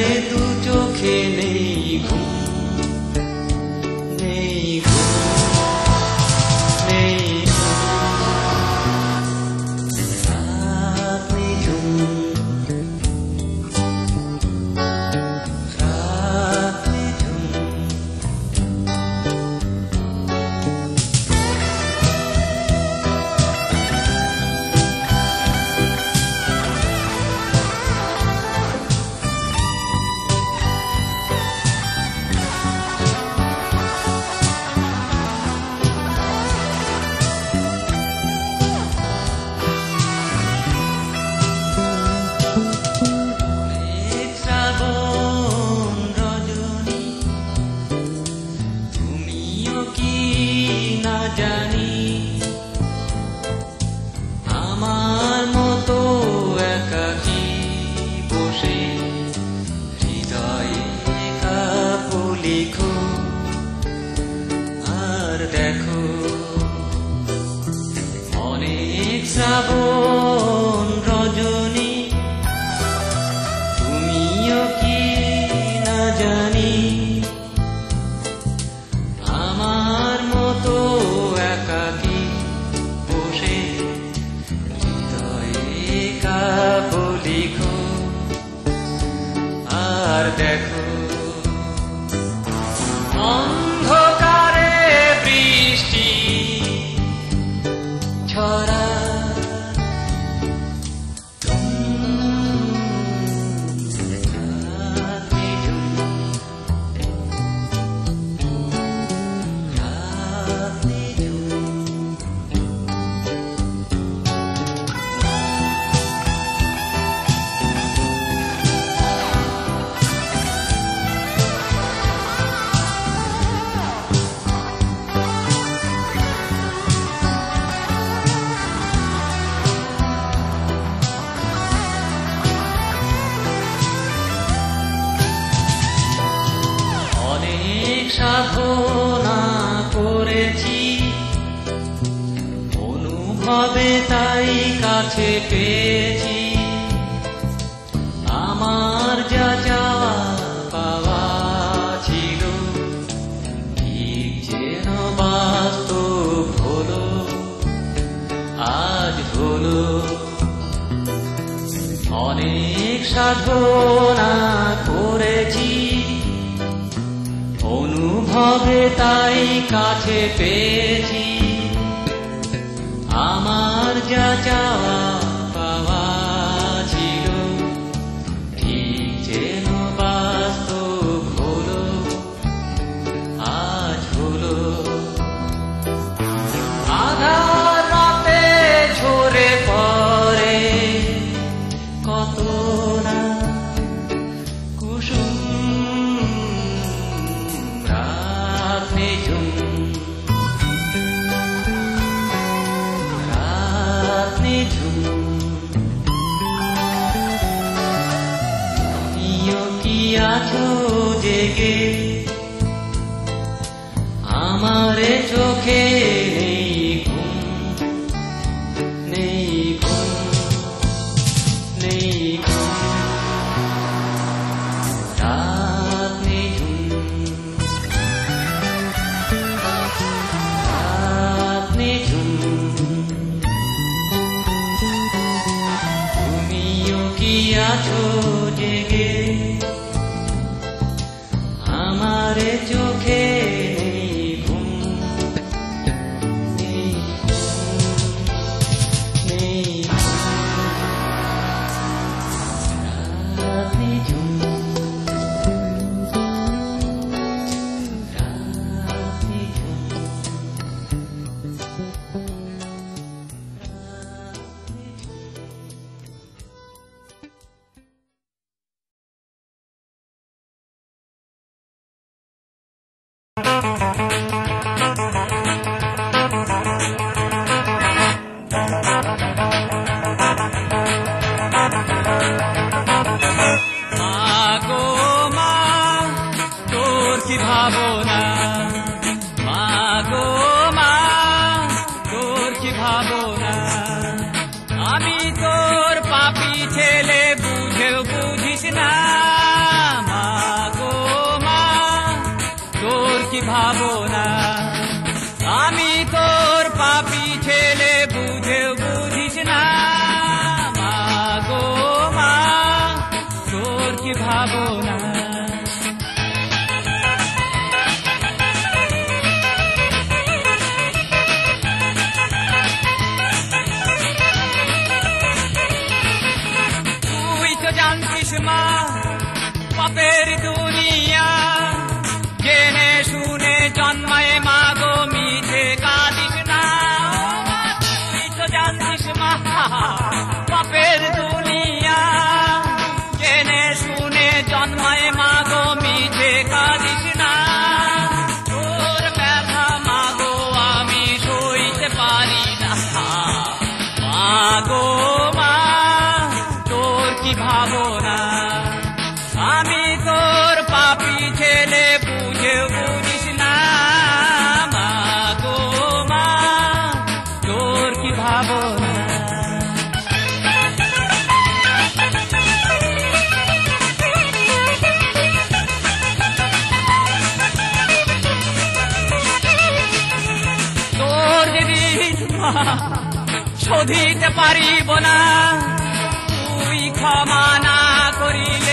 দু চোখে নেই ঘুম, নেই ঘুম, নেই রাত নিঝুম, রাত নিঝুম। শ্রাবণ রজনী তুমিও কি না জানি আমার মতো একাকী বসে হৃদয়ে কাব্য লিখো আর দেখো অন্ধকারে বৃষ্টি ছড়া সাধনা করেছি অনুভবে তাই কাছে পেয়েছি আমার যা চাওয়া পাওয়া ছিল ঠিক যেন বাস্তব হলো আজ হলো অনেক সাধনা করেছি অনুভবে তাই কাছে পেয়েছি আমার যা চাওয়া পাওয়া ছিল ঠিক যেন বাস্তব হলো আজ হলো আধার রাতে ঝরে পড়ে কত না কুসুম আছো জেগে আমারে চোখে নেই ঘুম, নেই ঘুম, নেই ঘুম রাত নিঝুম, রাত নিঝুম। তুমিও কি আছো জেগে আমারে চোখে নেই ঘুম, নেই ঘুম, নেই রাত নিঝুম, রাত নিঝুম। ভাবনা মা গো মা তোর কি ভাবনা আমি তোর পাপী ছেলে বুঝেও বুঝিস না ভাবনা আমি তোর পাপী ছেলে বুঝেও বুঝিস না মা গো মা তোর কি ভাবনা তুই তো জানতিস মা পাপের দুনিয়া জেনে শুনে জন্মায় মা গো মিছে কাঁদিস না তুই তো জানতিস মা পাপের দুনিয়া জেনে শুনে জন্মায় মা গো মিছে কাঁদিস না তোর ব্যথা মা গো আমি সইতে পারি না মা গো মা তোর কি ভাবনা আমি তোর পাপী ছেলে বুঝে বুঝিস না মা গো মা তোর কি ভাবনা তোর যদি শোধিতে পারিব না তুই ক্ষমা না করিলে